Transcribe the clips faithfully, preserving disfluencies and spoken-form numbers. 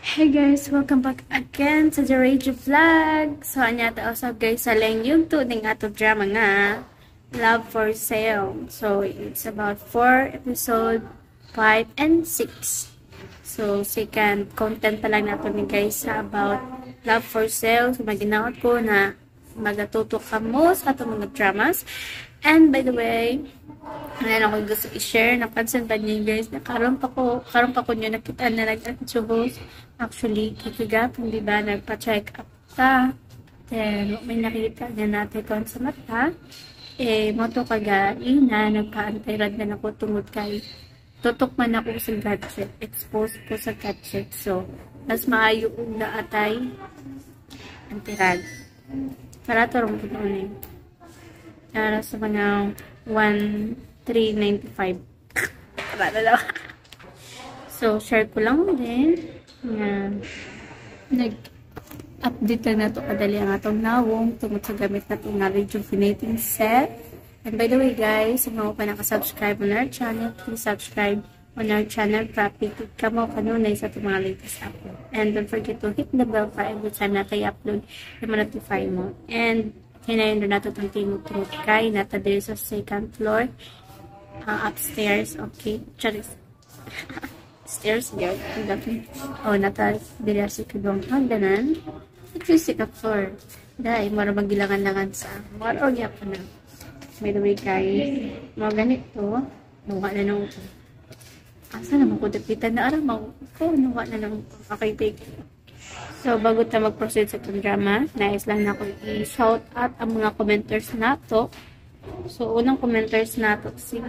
Hey guys, welcome back again sa The Radio Vlog. So, anya ta usab guys sa lang yung to ning ato drama nga Love for Sale. So, it's about four episode five and six. So, second content pa lang nato ni guys sa about Love for Sale. So, maginaot ko na magatuto ka mo sa ato mga dramas. And by the way, ano ako gusto i-share, napansin ba niyo guys, na karon pa ko, karon pa ko nyo nakita na nag-atubos. Actually, kikigapon, di ba, nagpa-check up ta. Then, may nakita niya natin kung sa mata. Eh, moto kaga, ina, nagpa-antay-rad na ako tungod kay tutok man ako sa gadget, exposed ko sa gadget. So, mas maayo na atay antirad. Para tarong ko eh. Para sa mga one three ninety-five. Para lang. So, share ko lang din na nag-update lang na ito kadali ang atong nawong tungkol sa gamit na itong rejuvenating set. And by the way guys, sa mga pa nakasubscribe on our channel, please subscribe on our channel para updated ka mo kanunay sa itong mga latest upload. And don't forget to hit the bell para every time na tayo upload na ma-notify mo. And hinayon na nato itong tinutulog kay nata dito sa second floor uh, upstairs. Okay, charis stairs girl. Oh, nata dito sa kagong hagdanan sa second floor dahil mara magilangan-langan sa mara o gyapon na. By the way guys, mga ganito nuwa na nung asa naman ko dapitan na aram mo ko nuwa na nung kakaitik. So, bago tayo mag-proceed sa itong drama, nais lang na ako i-shout out ang mga commenters nato. So, unang commenters nato si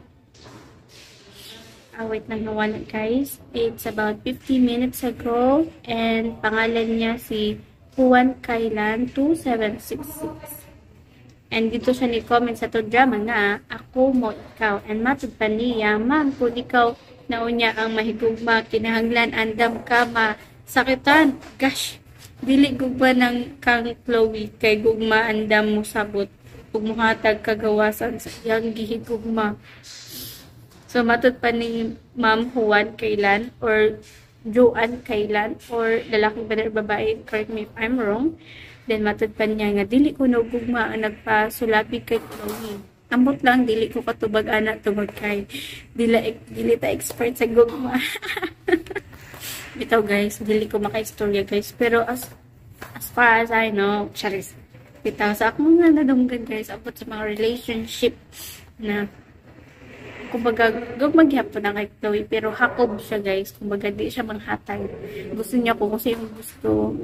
ah, wait lang nawa na guys. It's about fifty minutes ago and pangalan niya si Juan Kailan two seven six six. And dito siya ni-comment sa itong drama nga, ako mo ikaw. And matod pa niya, ma'am, kung ikaw naunya ang mahigugma, kinahanglan, andam ka ma sakitan, gosh, dili gugba ng kang Chloe kay gugma andam mo sabot ug muhatag kagawasan sa iyang gihigugma. So matud pa ni Ma'am Juan Kailan or Joan Kailan or lalaki ba na babae, correct me if I'm wrong. Then matud pa niya nga dili ko no gugma ang nagpasulapi kay Chloe. Ambot lang dili ko katubag ana tungod kay dili dili ta expert sa gugma. Ito guys, dili ko maka-istorya guys. Pero as as far as I know, charis. Bitaw sa akong nga nadunggan guys, about sa mga relationship na kumbaga, gagmaghapon na kay Chloe, pero hakob siya guys. Kumbaga, di siya manghatay. Gusto niya ko kasi yung gusto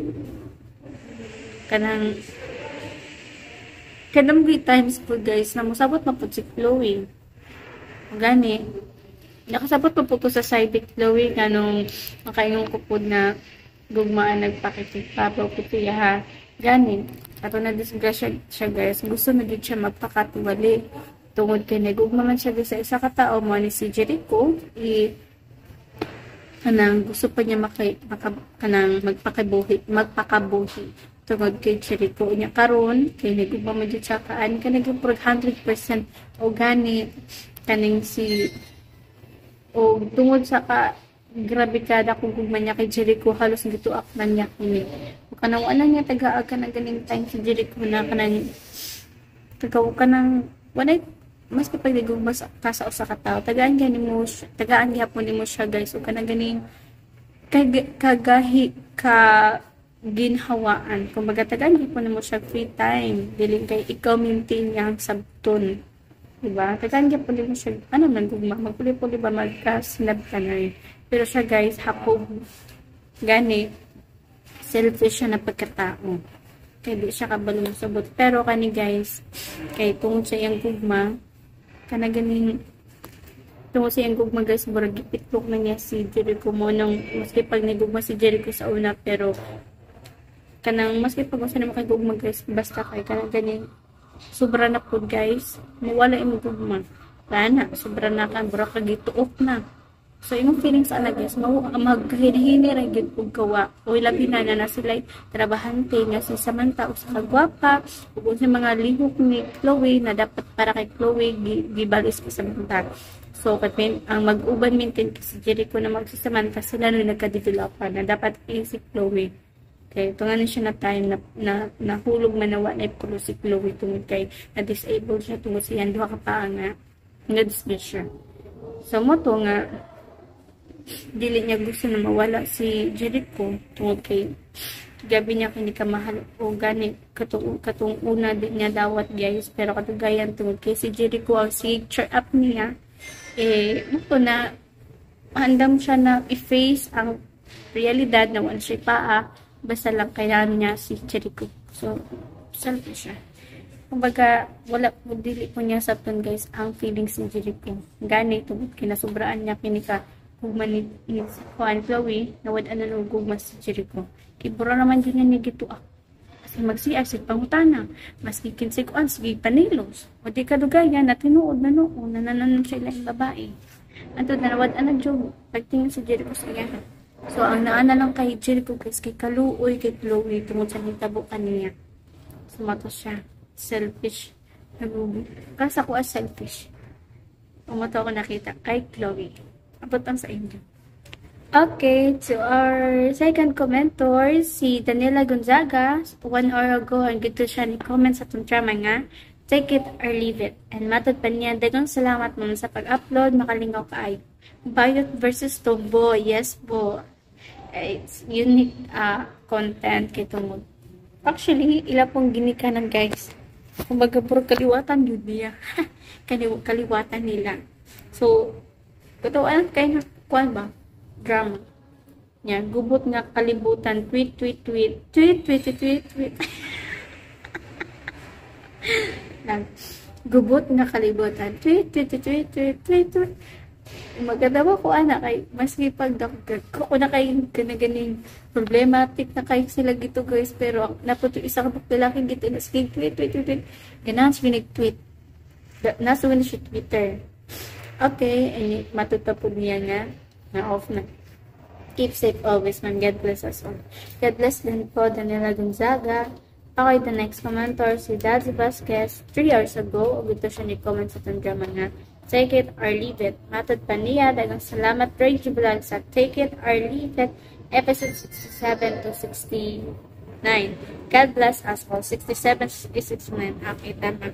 kanang kanang great times po guys, na musabot mapod si Chloe. Gani. Nakasabot pa po ko sa side ni Chloe kanong makaingon ko po na gugmaan nagpakitipabaw ko siya ha. Gani. Ato na disgrasya siya guys. Gusto na din siya magpakatiwali. Tungod kay nagugma man siya sa isa katao mo ni si Jericho. I kanang gusto pa niya maka, maka, kanang magpakabuhi. Magpakabuhi. Tungod kay Jericho niya karon kay nagugma man dyan siya kaan. Kanang yung one hundred percent o gani kaning si o tungod sa ka grabe kada kung gugma niya kay Jericho halos gituak na niya kini o kanang wala niya tagaan ka na ganing time si Jericho na kanang tagaw ka ng wala mas kapag nagugma ka sa usa ka tao tagaan gani mo tagaan gyapon nimo siya guys o kanang ganing kag kagahi ka ginhawaan kumbaga tagaan gyapon nimo siya free time dili kay ikaw maintain yang sabton. Diba? Tagaan niya po din mo siya, ano man, gugma, magpuli-puli ba magkasinab ka na rin. Pero siya guys, hakob, gani, selfish siya na pagkatao. Kaya di siya kabalong sabot. Pero kani guys, kay tungod sa iyang gugma, kana ganing, tungod sa iyang gugma guys, burag ipitlok na niya si Jericho mo, nung maski pag nagugma si Jericho sa una, pero, kanang, maski pag gusto na makagugma guys, basta kay, kanang ganing, sobra na po guys mawala imong gugma kana sobra na ka bura ka gituok na so imong feelings ana guys mao maghini-hini ra gyud pug kawa o labi na na sila trabahante nga si Samantha usa ka gwapa ug sa mga lihok ni Chloe na dapat para kay Chloe gibalis ka Samantha So, kat ang mag-uban maintain kasi Jericho na magsasamanta sila nung nagka-developer na dapat si Chloe. Okay, ito nga na siya na time na, na nahulog manawa na ipkulo si Chloe tungod kay na-disable siya tungod siya duha ka pa nga na-dismiss siya. So, mo to nga dili niya gusto na mawala si Jericho tungod kay gabi niya kini ka mahal o gani katong katong una din niya dawat guys pero katugayan tungod kay si Jericho ang si cheer up niya eh mo na handam siya na i-face ang realidad na wala siya paa basta lang kailangan niya si Jericho. So, selfish siya. Kumbaga, wala po, dili po niya sa ton guys, ang feelings ni Jericho. Gani, tungkol kinasubraan niya, pinika, gugman ni, ni Juan Chloe, nawad ano nung gugman si Jericho. Kibura naman din niya ni Gito ako. Kasi mag-C R, sig pangutana. Mas kikinsig on, sige panilos. O di kadugayan, na tinuod na noon, nanananon siya ilang babae. Anto na nawad anang job, pagtingin si Jericho sa iya. So, ang naana lang kay Jericho guys, kay Kaluoy, kay Chloe, tungkol sa hitabo kaniya. Sumato siya. Selfish. Kasa ko as selfish. Pumato ako nakita kay Chloe. Abot ang sa inyo. Okay, to our second commentor, si Daniela Gonzaga. One hour ago, ang gito siya ni comment sa itong drama nga, take it or leave it. And matod pa niya, dagang salamat mo sa pag-upload, makalingaw ka ay. Bayot versus Tombo. Yes po. It's unique uh, content kito mo. Actually, ila pong ginikanan guys. Kumbaga puro kaliwatan yun niya. Kaliwatan nila. So, katawan kayo na kuwan ba? Drama. Yan, gubot nga kalibutan. Tweet, tweet, tweet. Tweet, tweet, tweet, tweet, tweet. Lang. Gubot nga kalibutan. Tweet, tweet, tweet, tweet, tweet, tweet, tweet. Maganda ba ko anak kay maski pag ko na kay ganaganing problematic na kay sila gito guys pero naputo isa ka lalaki gito na sige tweet tweet tweet ganan siya nag-tweet nasa wala siya Twitter. Okay, and matutapod niya nga na off na. Keep safe always man. God bless us all. God bless din po Daniela Gonzaga. Okay, the next commenter si Daddy Vasquez. three hours ago ugito siya ni comment sa itong drama nga Take It or Leave It. Matod pa niya, dagang salamat Rage Vlog sa Take It or Leave It, episode sixty-seven to sixty-nine. God bless us all. sixty-seven to sixty-nine. Okay, tama.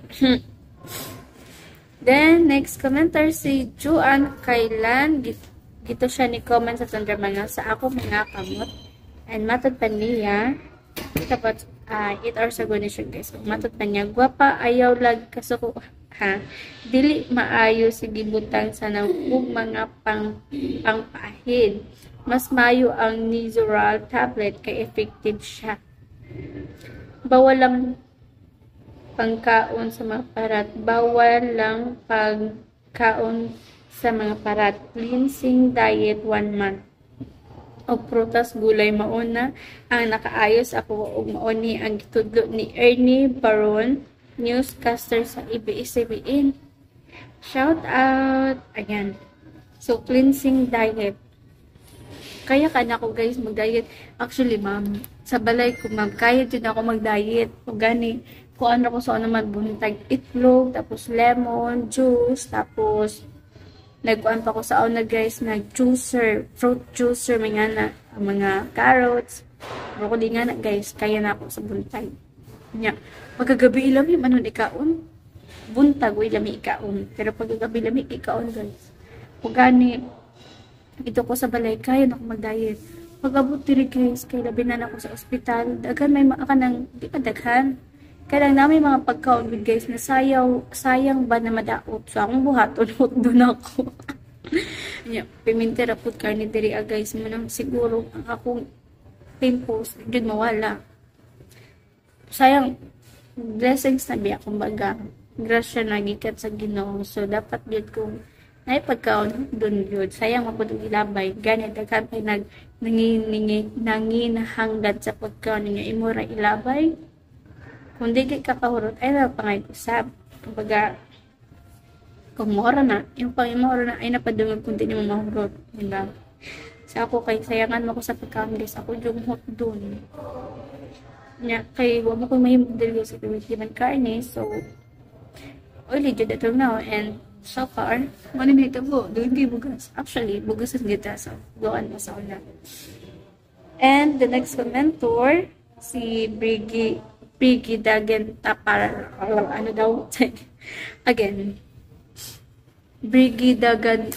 Then, next commenter si Juan Kailan. Gito siya ni comment sa tandra mga sa ako mga kamot. And matod pa niya, tapos, uh, eight hours ago na siya guys. Matod pa niya, gwapa, ayaw lag kasuko. Ha, dili maayo si gibutang sa nang mga pang pangpahid. Mas mayo ang Nizoral tablet kay effective siya. Bawal lang pangkaon sa mga parat. Bawal lang pagkaon sa mga parat. Cleansing diet one month. O prutas gulay mauna ang nakaayos ako og mauni ang gitudlo ni Ernie Baron, newscaster sa A B S C B N. Shout out! Ayan. So, cleansing diet. Kaya ka na ako guys mag-diet. Actually, ma'am, sa balay ko, ma'am, kaya din ako mag-diet. O gani, kung ano ko sa ano magbuntag itlog, tapos lemon, juice, tapos nagkuhan pa ko sa una guys, nag-juicer, fruit juicer, mga na, mga carrots, broccoli nga na guys, kaya na ako sa buntag. Nya, pagkagabi ilami manon ikaon. Buntag way lami ikaon. Pero pagkagabi lami ikaon guys. Kung gani ito ko sa balay kaya na ako mag-diet. Pag-abot diri guys, kay labi na ako sa ospital. Daghan may mga kanang di pa daghan. Kaya lang namin mga pagkaon with guys na sayaw, sayang ba na madaot. So akong buhaton hot doon ako. Nya, pimentera pud karne diri guys mo nang siguro ang akong pimples jud mawala. Sayang, blessings na biya, kumbaga, grasya na gikat sa Ginoo. So, dapat yun kung naipagkaon dun yun. Sayang mapudong ilabay. Ganit, agad ay nag, nanginahangad sa pagkaon ninyo. Imura ilabay. Kung di kay kakahurot, ay na pangay usap. Kumbaga, kung mora na, yung pang imura na, ay napadungag kung di nyo mahurot. Diba? Sa ako, kay sayangan mo ko sa pagkaon, guys. Ako yung hot dun. Nya kay wala ko may model sa primitive karne so oily jud ato now and So far, mani na ito po, doon kay bugas. Actually, bugas ang gita, so doon mo sa una. And the next commentor, si Brigi, Brigi Dagen Tapar, ano daw, again, Brigi Dagan,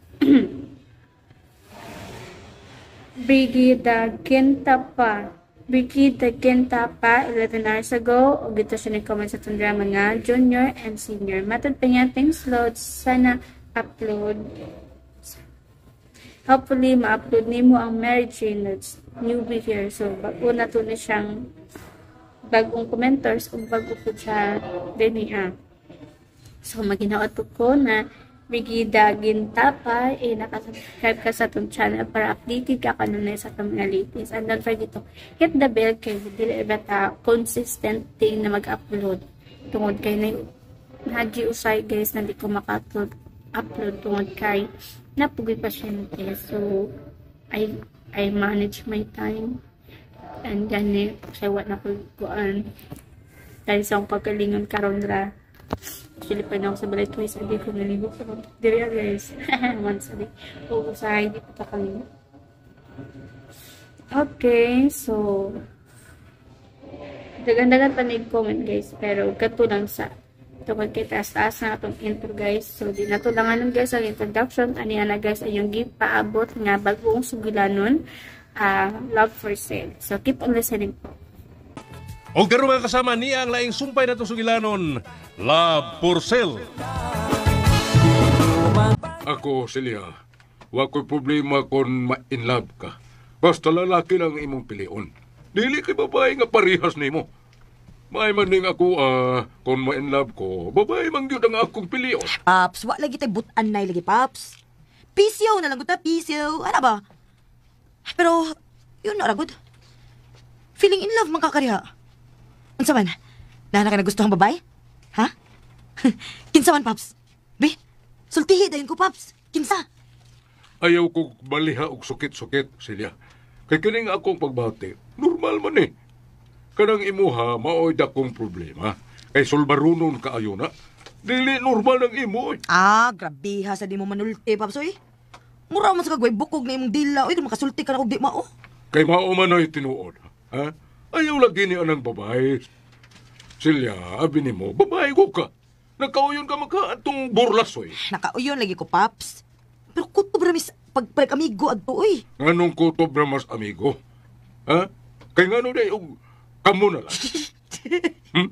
Brigida Gentapa. Brigida Gentapa, eleven hours ago. O gito siya nag-comment sa itong drama nga, junior and senior. Matod pa niya, thanks Lord. Sana upload. Hopefully, ma-upload ni mo ang Mary Jane Lodge. Newbie here. So, bago na to na siyang bagong commentors o bago po siya din niya. So, maginawa to ko na Brigida Gintapa, eh, nakasubscribe ka sa itong channel para updated ka kanunay sa itong mga latest. And don't forget to hit the bell kayo. Dili ba ta consistent thing na mag-upload. Tungod kayo na nag-usay guys na di ko maka-upload upload tungod kay napugoy pasyente. So, I, I manage my time. And gani, kasi what na ko kuan. Dahil sa akong pagkalingon karon ra. Actually, pa na ako sa balay twice a day kung naligo ko. Diri guys. Once a day. O sa hindi pa kaligo. Okay, so dagan-dagan pa nag-comment guys. Pero kato lang sa tungkol kay taas-taas na itong intro guys. So, di na to lang anong guys ang introduction. Aniya na guys ay yung give paabot nga bagong sugilanon. Uh, love for sale. So, keep on listening po. O garo mga kasama niya ang laing sumpay na itong sugilanon, Love for Sale. Ako, Celia, wako'y problema kung ma-in love ka. Basta lalaki lang imong pilion. Dili kay babae nga parihas nimo. May maning ako, ah, kung ma-in love ko, babae man yun ang akong pilion. Paps, wala lagi tayo butan na lagi, Paps. Pisyo na lang ko ta, pisyo. Ano ba? Pero, yun na, ragod. Feeling in love man kakariha. Unsa man? Nana ka na gusto ang babae? Ha? Kinsa man, Paps? Be, sultihi dahin ko, Paps. Kinsa? Ayaw ko baliha og sukit-sukit, Celia. Kay kining akong pagbati, normal man eh. Kanang imuha, maoy dakong problema. Kay sulbarunon ka ayo na. Dili normal ang imo eh. Ah, grabe ha, sa di mo manulti, Paps, oy. Mura man sa kagway, bukog na imong dila, oy, kung makasulti ka na kung di mao. Kay mao man ay tinuod, ha? Ayaw lagi ni anang babae. Silya, abi ni mo, babae ko ka. Nakauyon ka maka atong burlasoy. Nakauyon lagi ko, Paps. Pero kutob ramis pagpag-amigo adto, oy. Nganong kutob na mas amigo? Ha? Kay ngano day og kamo na lang. hmm?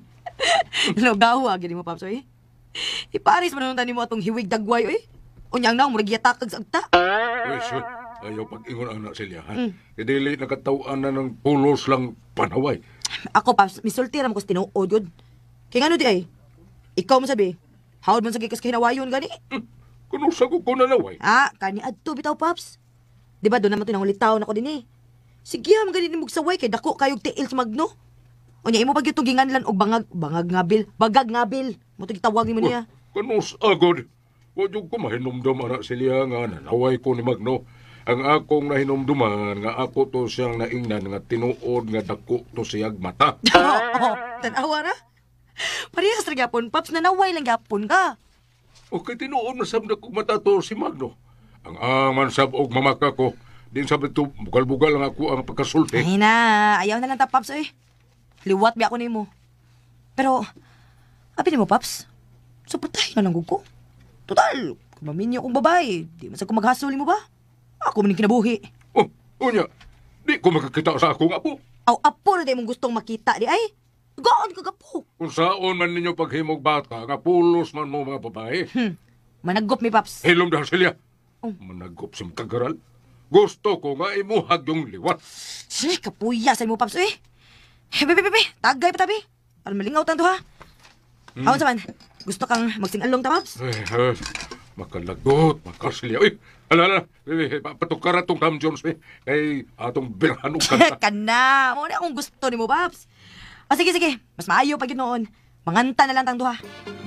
Logawa, gini mo, Paps, oy. Iparis man nung tani mo atong hiwig dagway, oy. Unyang na, murag yatakag sa agta. Uy, sir. Ayaw pag-ingon anak Silya, ha? Mm. Idili nakatawaan na ng pulos lang panaway. Ako, Paps, misulti ram ko sa tinuod yun. Kaya nga no di ay, ikaw mo sabi, hawad man sa gikas kinawayon gani? Hmm. Kung sa ko ko nanaway. Ah, kani adto bitaw, Paps. Di ba doon naman ito nang ulitaw na ko din eh. Sige, ang ganin mong saway kay dako kayog tiil sa magno. O niya, imo pag yung ginganlan og bangag, bangag ngabil, bagag ngabil. Mo ito gitawag mo niya. Kanus agod. Huwag yung kumahinomdom anak Silya nga nanaway ko ni Magno. Ang akong nahinomduman nga ako to siyang naingnan nga tinuod nga dako to siyag mata. Oo, oh, tanawa na. Parehas ra gyapon, Paps, nanaway lang gyapon ka. O kay tinuod na sab na kong mata to si Magno. Ang aman sab og mamaka ko, din sabi to bugal-bugal lang ako ang pagkasulti. Ay na, ayaw na lang ta, Paps, eh. Liwat bi ako nimo. Pero, abi ni mo, Paps, supatay na lang ko. Total, kung maminyo kong babae, di man sa kung maghasuli mo ba? Ako man yung kinabuhi. Oh, unya, di ko makakita sa akong apo. Aw, apo na di mong gustong makita di ay. Gaan ka gapo. Kung saon man ninyo paghimog bata, nga pulos man mo mga babae. Hmm, managop mi, Paps. Hilom dahil Silya. Oh. Managop sim kagaral. Gusto ko nga imuhag yung liwat. Si, kapuya sa mo, Paps, eh. Hebe, bebe, bebe, tagay pa tabi. Alam malingaw tanto ha. Hmm. Awan sa man, gusto kang magsingalong ta, Paps? Eh, eh, makalagot, makasilya. Uy, alala, eh, patukara tong Tom Jones, eh. Kay atong birhan o kanta. Kana, mo na akong gusto ni mo, Paps. O sige, sige, mas maayo pa yun noon. Manganta na lang tang duha.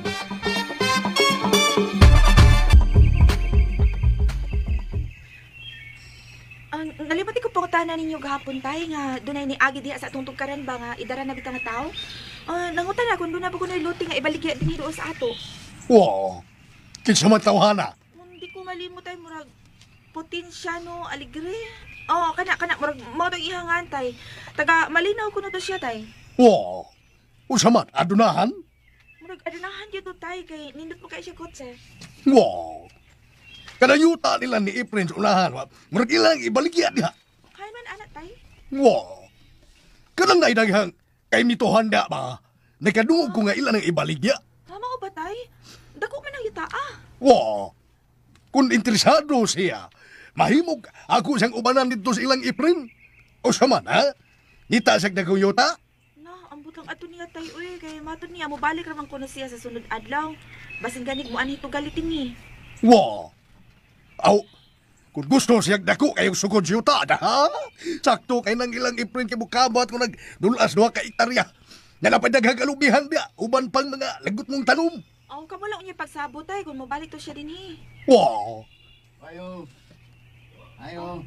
Ang uh, nalipati ko pong tanan ninyo gahapon tay nga dunay ni agi diha sa atong tugkaran ba nga idara na bitang nga tao. Ah, uh, nangutan na kung doon na ba ko na luti nga ibalik ya dinhi doon sa ato. Wow. Kinsa man tawhana? Hindi ko malimot ay murag Potensiano Alegre. Oh, kana kana murag mao tong ihangan tay. Taga malinaw ko na to siya tay. Wow. Unsa man adunahan? Murag adunahan gyud to tay kay nindot mo kay siya kotse. Wow. Kada yuta nila ni Efren sa unahan, wa. Murag ilang ibaligya diha. Kay man anak tay. Wow. Kanang naidaghang kay mituhanda ba? Nakadungog ko nga ilan ang ibaligya. Tama o ba tay? Dako man ang yuta ah. Wow. Kung interesado siya, mahimog ako siyang ubanan dito sa ilang Efren. O sa man, ha? Nita siyang dagong yuta? Na, ambot lang ato niya tay uy kay mato niya mo balik ra man kuno siya sa sunod adlaw. Basin ganig mo ani to galitin ni. Wow. Aw, kung gusto siyang dako kayong sugod siya yuta, ha? Sakto kay nang ilang Efren kay mukabat ko nagdulas duha ka itarya. Nalapadag alubihan dia, uban pang mga lagot mong tanom. Aw ka mo lang unya pagsabot tay kung mobalik to siya dinhi. Wow. Ayo. Ayo.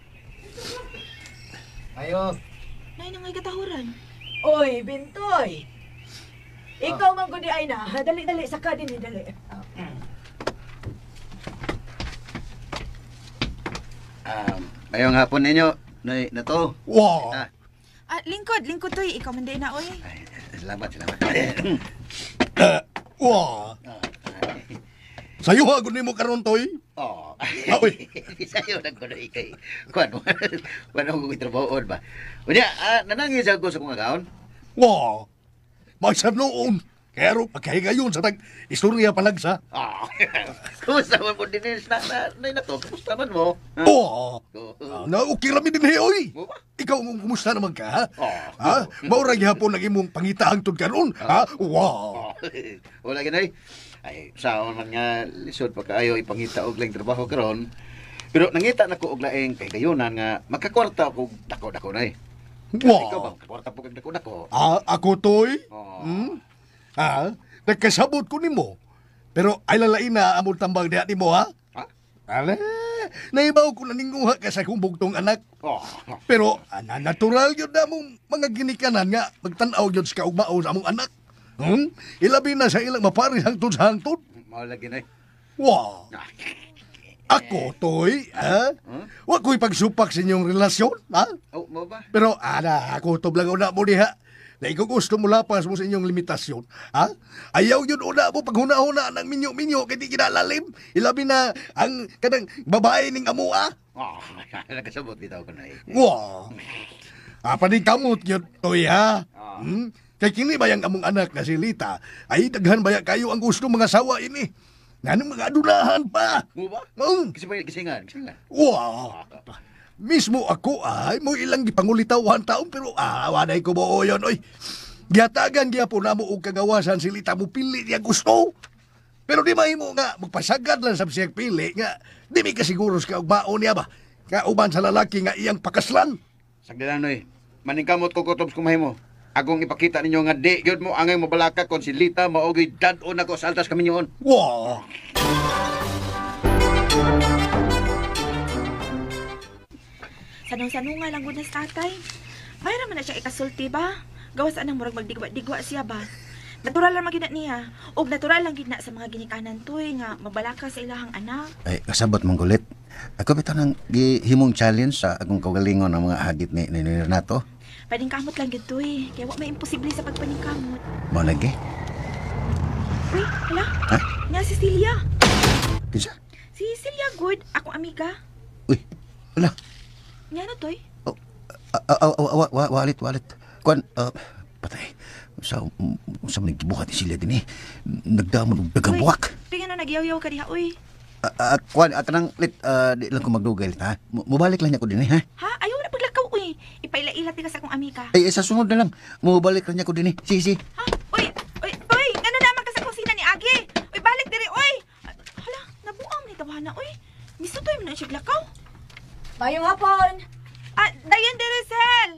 Ayo. Nay nangay katahuran. Oy, Bintoy. Ikaw man gudi ay na. Dali-dali, saka din eh, dali. Um, ayong hapon ninyo, na, na to. Wow. Ah, Ah, lingkod, lingkod toy. Ikaw man day na oy. ay, salamat, salamat. Uh, wow. Sayo ha, kunin mo karon toy. Oh. Aoy. Sayo nagkunoy kay. Kuan mo. Kuan ako trabahoon ba. Unya, ah, nanangis ako sa kong account. Wow. Magsab noon. Kaya ro, pagkahigayon sa tag-istorya palagsa. Oh. Kumusta man po din na na na na to? Kumusta man mo? Ha? Oo. Oh. Na okay rami din heoy. Mo ba? Ikaw ang kumusta naman ka, ha? Oh. Ha? Maura gihapon lagi mong pangitaang tod karon, ha? Wow. Oh. Wala ganay. Ay, sa man nga lisod pa kaayo ipangita og laing trabaho karon. Pero nangita nako og laing kay gayunan nga magkakwarta ko dako-dako nay. Ikaw ba Wow. kakwarta po kag dako-dako? Ah, ako toy? Oh. Hmm? Ha? Nagkasabot ko nimo. Pero ay lalain na among tambag diha nimo, ha? Ha? Ala, naibaw ko na ninguha ka sa kong bugtong anak. Oh. Pero ana natural yun na mong mga ginikanan nga magtanaw yun sa kaugmao sa among anak. Hmm? Ilabi na sa ilang maparis hangtod sa hangtod. Mao lagi nay. Wow. Ah. Ako, Toy, ha? Huh? Wa ko'y pagsupak sa inyong relasyon, ha? Oh, mo ba? Pero, ana, ako to lang una mo diha. Na ikaw gusto mo lapas mo sa inyong limitasyon, ha? Ayaw yun una mo paghuna-huna ng minyo-minyo kaya di kinalalim. Ilabi na ang kanang babae ning amua. Oh, nakasabot bitaw ko nay. Wow. Apa din kamot yun, Toy, ha? Ah. Hmm? Kaya kini ba yung among anak na si Lita, ay daghan ba kayo ang gusto mga sawa ini? Nga nang mga adunahan pa. Mo ba? Hmm? Kasi ba kisingan, kisingan. Wow. Mismo ako ay mo ilang gipangulitaw taon pero ah waday ko mo yon oy. Giyatagan giya po namo og kagawasan silita mo pili niya gusto. Pero di mahimo nga magpasagad lang sa siyang pili nga di mi kasiguro sa kaugmaon niya ba. Nga uban sa lalaki nga iyang pakaslan. Sagdalan noy. Maningkamot ko kutob sa kumahimo. Agong ipakita ninyo nga di gyud mo angay mabalaka kon si Lita maogi dad-on ako sa altas kaminyoon. Wow. Sanong-sanong nga lang gud na sa tatay. Mayra man na siya ikasulti ba? Gawas anang murag magdigwa-digwa siya ba? Natural lang magina niya. Og natural lang gid na sa mga ginikanan toy nga mabalaka sa ilahang anak. Ay, kasabot mong kulit. Ako bitaw nang gihimong challenge sa akong kagalingon ng mga hagit ni, ni, ni Renato. Pwedeng kamot lang gid toy. Kaya wa may imposible sa pagpaningkamot. Mao lagi. Uy, hala? Ha? Nga si Celia. Kinsa? Si Celia good, akong amiga. Uy, wala. Nga na toy. Oh, ah, ah, ah, ah, wa- wa- walit, walit. Kuan, ah, patay. Sa, sa mga gibuhat ni sila din eh. Nagdamon ng dagang buwak. Tingnan na nagyaw-yaw ka diha, uy. Ah, ah, kuan, at nang lit, ah, di lang ko magdugay, ha? M- Mubalik lang niya ko din eh, ha? Ha? Ayaw na paglakaw, uy. Ipaila-ila ka sa akong amiga. Ay, eh, sa sunod na lang. Mubalik lang niya ko din eh. Sige, sige. Ha? Uy, uy, uy, ngano naman ka sa kusina ni Agi? Uy, balik diri, uy. Ah, hala, nabuang ni tawhana, uy. Misto to yung na siya glakaw. Mayong hapon. Ah, dayon diri, Sel.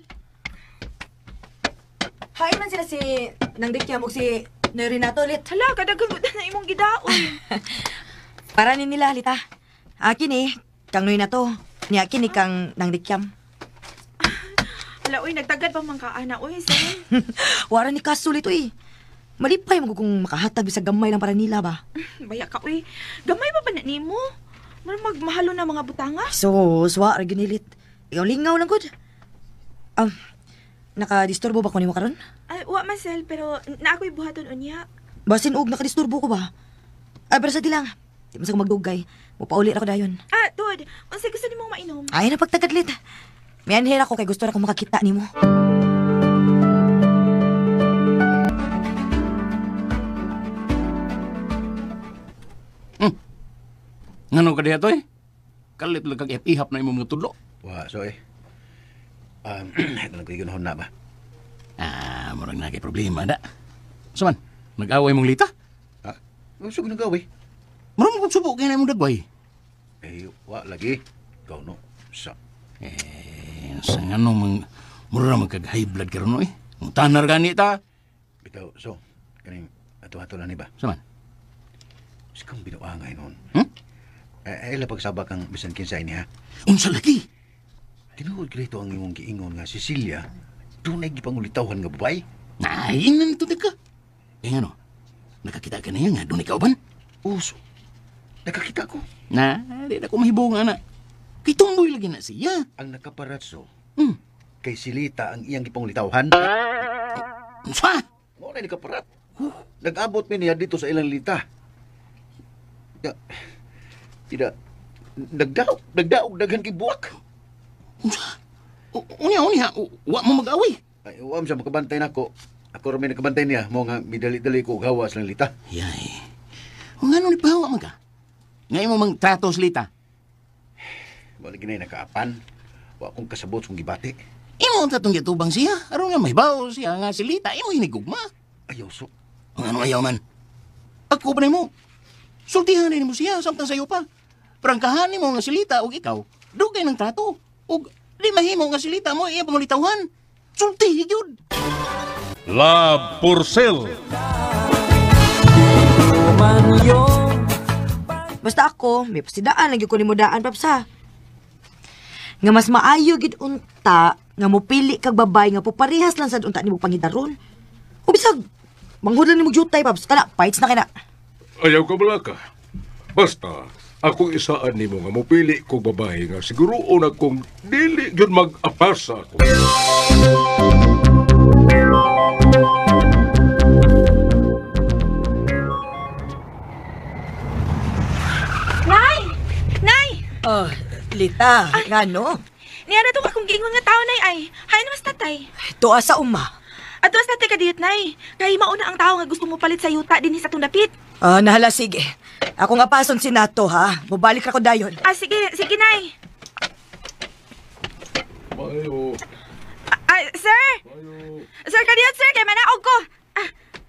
Hay man sila si Nang Dikyam o si Noy Renato ulit. Hala, kadaghan na imong gidaon. Para ni nila, Lita. Akin eh, kang Noy na to. Ni akin eh, kang Nang Dikyam. Hala, uy, nagtagad pa man ka, ana, uy, Sel. Wara ni Kasul ito eh. Malipay mo kung makahatag sa gamay lang para nila ba? Baya ka, uy. Gamay pa ba na nimo? Mar magmahalo na mga butanga? So, swa, ginilit. Ikaw lingaw lang, good. Um, nakadisturbo ba ko nimo karon? Ay, wa man, Sel, pero na ako'y buhaton unya. Basin og nakadisturbo ko ba? Ay, pero sa dilang. Di mo sa magdugay. Mupauli ako dayon. Ah, Tod, unsa gusto nimong mainom? Ay, napagtagadlit. May anhera ko kay gusto na akong makakita nimo. Ngano ka diha to eh? Kalit lang kag ihap na imong mga tudlo. Wa, so eh. Um, nagkigunahon na ba? Ah, murag na kay problema da. Saman, nag-away mong lita? Ha? Gusto ko nagaway. Murag mo subok kay na imong dagway. Eh, wa lagi. Ikaw no. Sa. Eh, sa ngano mang murag magkag high blood karon no eh. Ang tanar gani ta. Bitaw, so. Kaning ato-ato lang ni ba? Saman. Sikang binuangay noon. Hmm? Eh, ay pagsabak ang bisan kinsay niya. Unsa lagi? Tinuod krito ang imong giingon nga Cecilia, dunay gipangulitawhan nga babae. Ay, nandito ka. Eh ano, nakakita ka na yan nga, doon ikaw ban? Uso. Nakakita ko. Na, di na ko mahibong nga na. Kay tumboy lagi na siya. Ang nakaparatso, Hmm. kay Silita ang iyang gipangulitawhan. Unsa? Mo na ni kaparat. Nag-abot mi niya dito sa ilang lita. Ya, tidak nagdaog, nagdaog daghan kay buwak. Unsa? U- Unya, unya, u- wa mo mag-away. Ay, uwam siya makabantay nako. Ako rin may nakabantay niya, mo nga midali-dali ko gawa sa lita. Yay. O nga nung ipahawa man ka? Ngayon mo mang trato sa lita. Wala ginay nakaapan. Wa akong kasabot kung gibati. Imo ang tatong yatubang siya. Aron nga mahibaw siya nga si lita. Imo hinigugma. Ayaw so. O nga nung ayaw man. Ako ba na mo? Sultihan rin mo siya samtang sayo pa. Prangkahan mo nga si lita o ikaw. Dugay ng trato. O di mahimo nga si lita mo iya pangulitawhan. Sulti, yun. Love for sale. Basta ako, may pasidaan, lagi ko ni mo daan, papsa. Nga mas maayo gid unta, nga mupili kag babay nga puparihas lang sa unta ni mo pangidaron. O bisag, manghudlan ni mo jutay, paps. Kana, fights na kina. Ayaw ka bala ka. Basta, akong isaan nimo nga mopili kong babae nga siguroon akong dili yun mag-apasa ako. Nay! Nay! Oh, Lita, nga no? Niya na itong akong giingon nga tao, Nay, ay. Hay namas tatay. Tuwa sa uma. At was tatay ka diyot, Nay. Kaya mauna ang tao nga gusto mo palit sa yuta din sa itong dapit. Ah, nahala, sige. Ako nga pason si Nato, ha? Mubalik ako dayon. Ah, sige, sige, Nay. Mayo, Ah, sir! mayo. Sir, kadiyot, sir. Kaya manaog ko. Ah.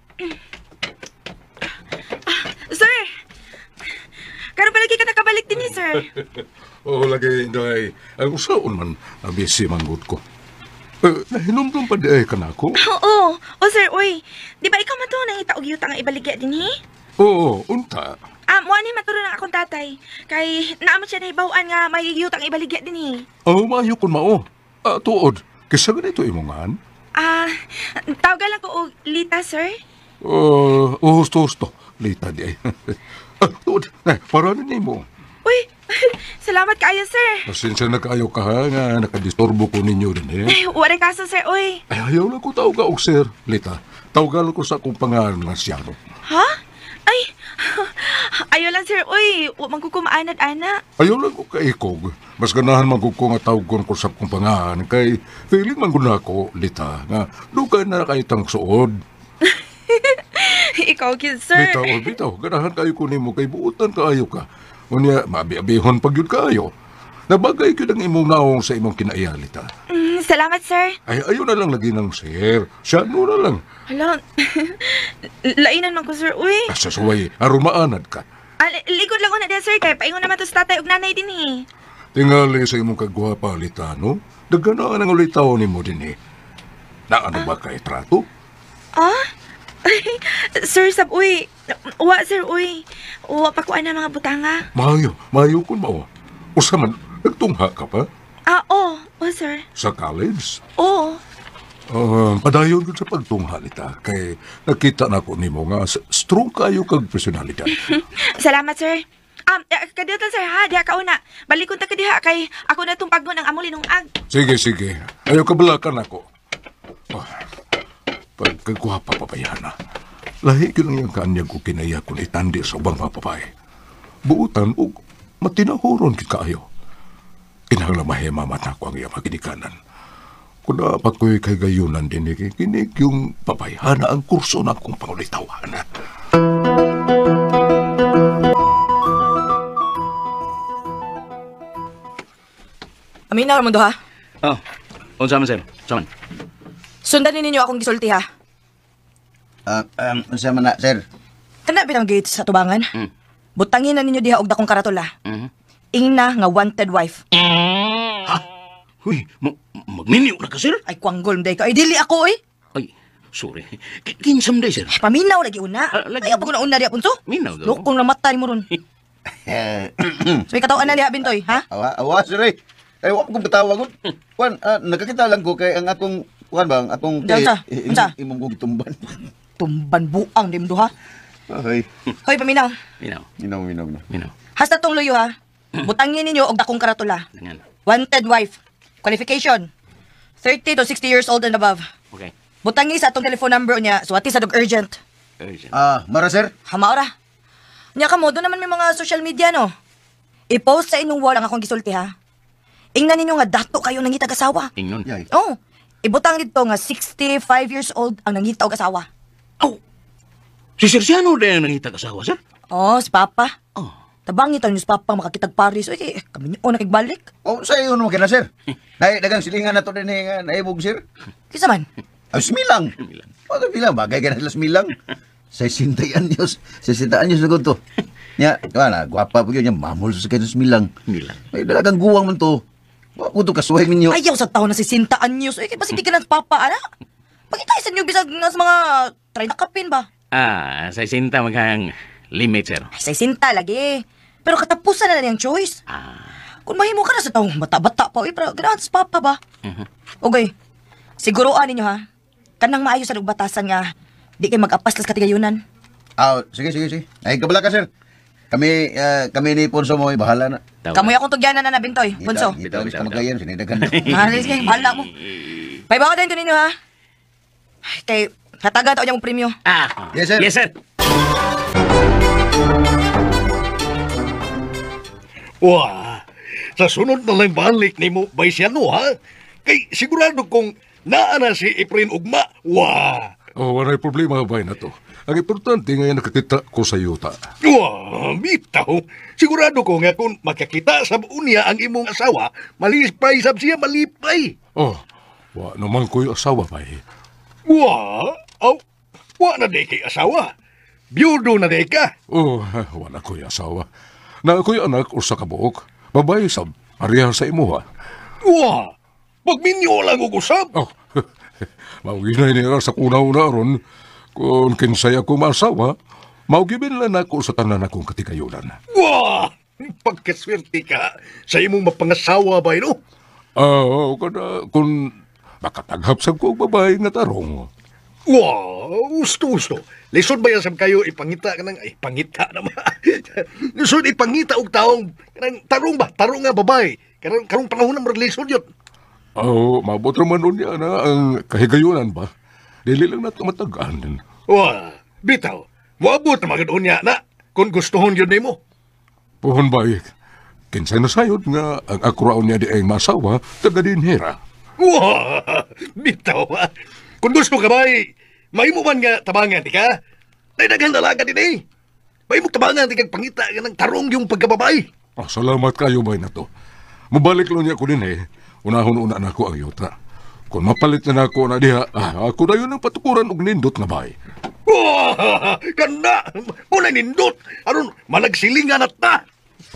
Ah, sir! Karon pa lagi ka nakabalik din, eh, sir. Oo, lagi, Inday. Ang usaon man, nabisi manggod ko. Eh, nahinumdum pa di ay ka na ako? Oo. O, sir, uy. Di ba ikaw mato nang itaog yuta nga ibaligya din, eh? Oo, unta. Ah, mo ani maturo ng akong tatay. Kay naamot siya na ibawaan nga may yuta nga ibaligya din, eh. Oo, mayo kun mao. Ah, tuod. Kisa ganito imongan? Ah, tawagan lang ko og Lita, sir. Uh, husto, husto. Lita di ay. Ah, tuod. Eh, para na mo. Uy, salamat kaayo, sir. Pasensya na kayo ka ha, nga nakadisturbo ko ninyo din eh. Ay, wala kaso, sir, uy. Ay, ayaw lang ko tawag og sir, Lita. Tawagal ko sa akong pangalan nga siyano. Ha? Ay, ayaw lang, sir, uy. Huwag magkukumaanad, ana. Ayaw lang ko kaikog. Mas ganahan man ko nga tawag ko sa akong pangalan. Kay feeling man ko na ako, Lita, nga dugay na kayo tang suod. Ikaw, kid, sir. Bitaw, bitaw. Ganahan kayo ko nimo kay buutan kaayo ka. Unya, mabi-abihon pag yun kaayo. Nabagay ko ng imong naong sa imong kinaiya, Lita. Mm, salamat, sir. Ay, ayaw na lang lagi ng sir. Siya no na lang. Hala, lainan man ko, sir, uy. Asasuway, aron maanad ka. Ah, li- likod lang ko na din, sir. Kaya paingon naman to sa tatay ug nanay din, eh. Tingali sa imong kagwapa, Lita, no? Daganaan ang ulitaw ni mo din eh. Na ano ba kay trato? Ah? Sir, sab, uy. Wa, sir, uy. Wa pa kuan na mga butanga. Mayo, mayo kun mao. Usa man, nagtungha ka pa? Ah, oo. Oh, sir. Sa college? Oo. Uh, padayon ko sa pagtungha nita kay nakita na ko nimo nga s- strong kayo kag personalidad. Salamat, sir. Um, eh, kadiyatan, sir, ha? Diha ka una. Balikon ta ka diha kay ako na itong pagnon ang amuli nung ag. Sige, sige. Ayaw kabalakan ako. Oh, pagkagwapa papayana. Lahi ko lang yung kanyag o kinaya kung itandi sa ubang mga babae. Buutan o matinahuron kit kaayo. Kinahanglang mahemamat ako ang iyang maginikanan. Kung dapat ko'y kay gayunan din, eh, kinig yung papayana ang kurso na akong pangulitawan. Amin na, Ramondo, ha? Oh, unsa man, sir? Unsa man? Sundan ninyo akong gisulti, ha? Ah, um, unsa man na, sir? Kana bitang gate sa tubangan. Mm. Butangin na ninyo diha og dakong karatula. Mhm. Ingna nga wanted wife. Ha? Uy, ma- magminyo na ka, sir? Ay, kwanggol, day ka. Ay, dili ako, eh. Ay, sorry. K- Kinsam day, sir. Paminaw lagi una. Ah, lagi- Ayaw pa ko na una diha, punso. Minaw daw. Lokong namatay mo ron. Eh, So, may katawan na diha, Bintoy, ha? awa, awa, sir eh. Ay, wala kong bitawa ko. Kuan, ah, nakakita lang ko kay ang akong, kuan bang, akong Unsa, unsa? eh, Unsa? imong kong gitumban. Tumban buang, di mo ha? Ay, Hoy, paminaw. Minaw, minaw, minaw, minaw. minaw. Hasta tong luyo, ha? Butangin ninyo og dakong karatula. Dangan. Wanted wife. Qualification. thirty to sixty years old and above. Okay. Butangi sa atong telephone number niya. So, ati sa dog urgent. Urgent. Ah, mara, sir? Hamaora. Nya ka mo, doon naman may mga social media, no? I-post sa inyong wall ang akong gisulti, ha? Ingnan ninyo nga dato kayo nangitag asawa. Ingnon. Yay. Oh, ibutang dito nga sixty-five years old ang nangitaw asawa. Oh, si Sirsiano din ang nangitag asawa, sir? Oh, si Papa. Oh. Tabangit ang si Papa makakitag Paris. Uy, kami niyo nakigbalik. Oh, sa iyo naman kina, sir. Nay, dagang silingan na to din eh, nga, naibog, sir. Kisa man. Ay, smilang. Smilang. O, smilang. Bagay ka na sila smilang. sesenta anyos. sesenta anyos na ko to. Nya, wala, gwapa po yun. Nya, mamul sa kayo smilang. Smilang. Ay, dalagang guwang man to. Wako to kasuhay minyo. Ayaw sa taon na si Sinta Anyos. Uy, basta di ka na si Papa, ana? Pagkita sa inyo bisag nga sa mga try na kapin ba? Ah, sa isinta maghang limit, sir. Ay, sa Sinta lagi. Pero katapusan na na niyang choice. Ah. Kung mahimo ka na sa taong bata-bata pa, uy, pero ganahan sa Papa ba? Mhm. Okay, siguruan ninyo ha. Kanang maayo sa batasan nga, di kayo mag-apas las katigayunan. Ah, sige, sige, sige. Ay, kabala ka, sir. Kami, ah, kami ni Ponso mo, bahala na. Tawag. Kamuya akong tugyanan na na, Bintoy. Punso. Ito, ito, ka magayan, sinidagan. Mahalis kayo, bahala mo. Paibawa din ito ninyo ha. Ay, kay, hatagan taon niya mong premyo. Ah. Yes, sir. Yes, sir. Wah, sa sunod na lang balik ni mo, Baysiano, ha? Kay sigurado kong naana si Efrain Ugma. Wah! Oh, walay problema ba na to? Ang importante ngayon nakakita ko sa yuta. Wah, bitaw. Sigurado ko nga kung makakita sa unya ang imong asawa, malipay sab siya, malipay. Oh, wa naman ko yung asawa ba eh. Wah, aw, wa na day kay asawa. Biyudo na day ka. Oh, wala ko yung asawa. Na ako'y anak o sa kabuok. Babae sab, arihan sa imuha. Wah, magminyo lang og usab. Oh, mauginay niya sa kuna-una ron. Kung kinsay ako maasawa, maugibin lang ako sa tanan akong katigayunan. Wah, pagkaswerte ka sa imong mapangasawa ba, no? Ah, uh, kada kung makataghap sa ko babae nga tarong. Wow, gusto-gusto. Lisod ba yan sab kayo ipangita ka ng, ay, pangita naman. Lisod ipangita og taong, kanang tarong ba? Tarong nga babae. Karong, karong panahon na lisod yun. Oh, mabot naman nun niya na ang kahigayunan ba? Dili lang nato matagaan. Wah, bitaw. Moabot na maganoon niya na kung gustuhon yun ni mo. Puhon ba eh, kinsay na sayod nga ang akuraon niya di ay masawa, taga dinhera. Wah, bitaw ha. Kung gusto ka ba, eh, may mo man nga tabangan di ka? Ay, daghang dalaga din eh. May mo tabangan di kang pangita ka ng tarong yung pagkababay. Oh, salamat kayo ba na to. Mabalik lang niya ko din eh. Unahon-una na ko ang yuta. Kung mapalit na ako na diha, ah, ako na yun ang patukuran og nindot na bay. Wah, ganda! Muna nindot! Aron, managsilingan at na!